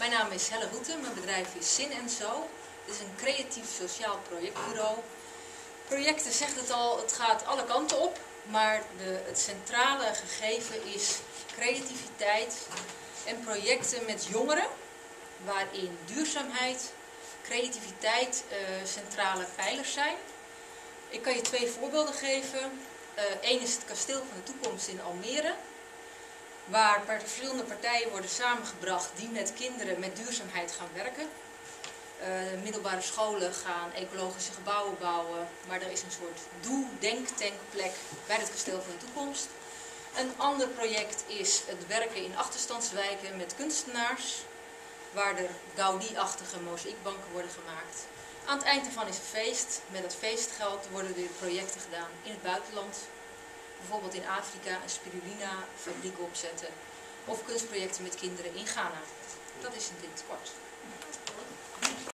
Mijn naam is Helle Roeten, mijn bedrijf is Zin & Zo. Het is een creatief sociaal projectbureau. Projecten zegt het al, het gaat alle kanten op, maar het centrale gegeven is creativiteit en projecten met jongeren, waarin duurzaamheid, creativiteit centrale pijlers zijn. Ik kan je 2 voorbeelden geven. Eén is het Kasteel van de Toekomst in Almere, waar verschillende partijen worden samengebracht die met kinderen met duurzaamheid gaan werken. Middelbare scholen gaan ecologische gebouwen bouwen, maar er is een soort denktankplek bij het Kasteel van de Toekomst. Een ander project is het werken in achterstandswijken met kunstenaars, waar er Gaudi-achtige mozaïekbanken worden gemaakt. Aan het eind ervan is een feest. Met dat feestgeld worden weer projecten gedaan in het buitenland. Bijvoorbeeld in Afrika een spirulina fabriek opzetten of kunstprojecten met kinderen in Ghana. Dat is in dit kort.